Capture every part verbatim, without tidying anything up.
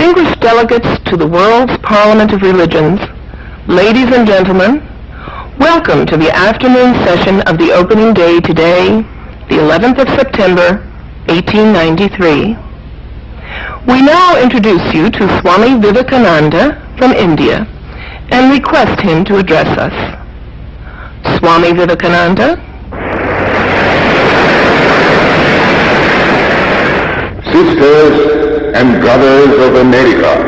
Distinguished delegates to the World's Parliament of Religions, ladies and gentlemen, welcome to the afternoon session of the opening day today, the eleventh of September, eighteen ninety-three. We now introduce you to Swami Vivekananda from India and request him to address us. Swami Vivekananda. Sisters and brothers of America,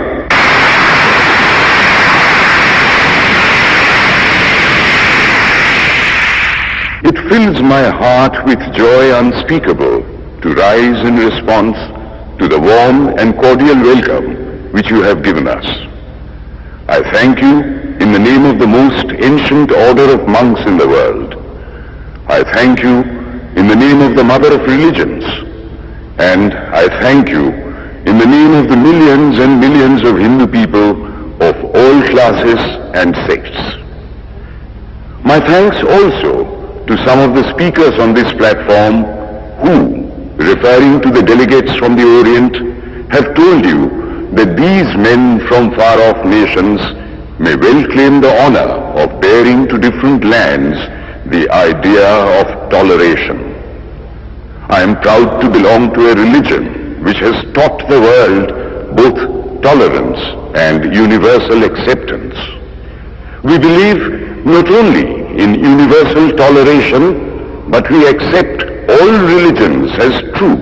it fills my heart with joy unspeakable to rise in response to the warm and cordial welcome which you have given us. I thank you in the name of the most ancient order of monks in the world. I thank you in the name of the Mother of Religions, and I thank you in the name of the millions and millions of Hindu people of all classes and sects. My thanks also to some of the speakers on this platform who, referring to the delegates from the Orient, have told you that these men from far-off nations may well claim the honor of bearing to different lands the idea of toleration. I am proud to belong to a religion which has taught the world both tolerance and universal acceptance. We believe not only in universal toleration, but we accept all religions as true.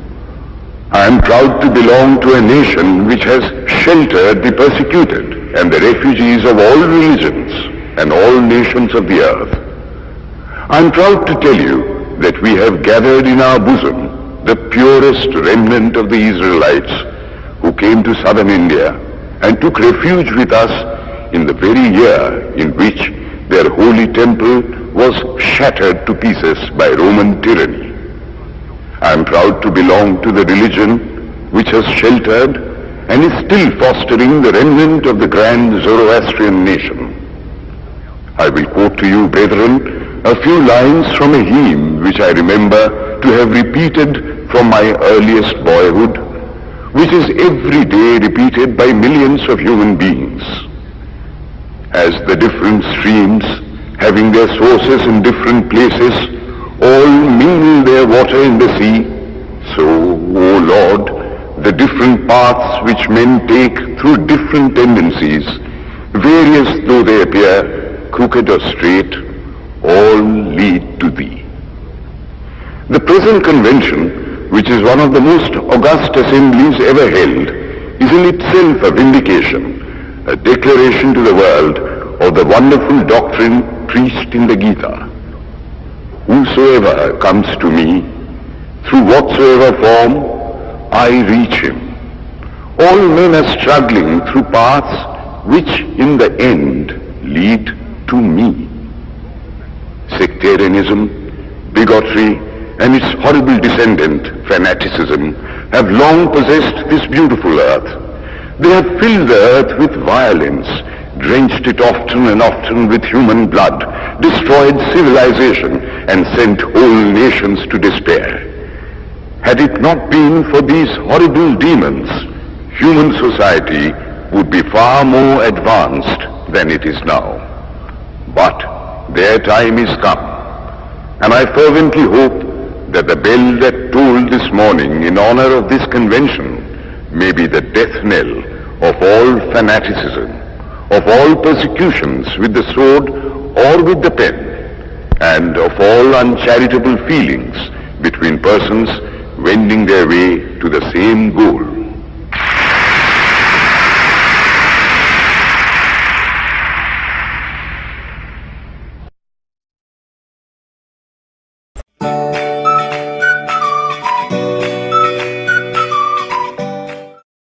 I am proud to belong to a nation which has sheltered the persecuted and the refugees of all religions and all nations of the earth. I am proud to tell you that we have gathered in our bosom the purest remnant of the Israelites who came to southern India and took refuge with us in the very year in which their holy temple was shattered to pieces by Roman tyranny. I am proud to belong to the religion which has sheltered and is still fostering the remnant of the grand Zoroastrian nation. I will quote to you, brethren, a few lines from a hymn which I remember to have repeated from my earliest boyhood, which is every day repeated by millions of human beings. As the different streams, having their sources in different places, all mingle their water in the sea, so, O Lord, the different paths which men take through different tendencies, various though they appear, crooked or straight, all lead to Thee. The present convention, which is one of the most august assemblies ever held, is in itself a vindication, a declaration to the world of the wonderful doctrine preached in the Gita. Whosoever comes to me, through whatsoever form, I reach him. All men are struggling through paths which in the end lead to me. Sectarianism, bigotry, and its horrible descendant, fanaticism, have long possessed this beautiful earth. They have filled the earth with violence, drenched it often and often with human blood, destroyed civilization, and sent whole nations to despair. Had it not been for these horrible demons, human society would be far more advanced than it is now. But their time is come, and I fervently hope that the bell that tolled this morning in honor of this convention may be the death knell of all fanaticism, of all persecutions with the sword or with the pen, and of all uncharitable feelings between persons wending their way to the same goal.